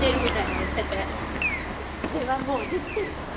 てるみたいに言ってて、それはもう言ってる。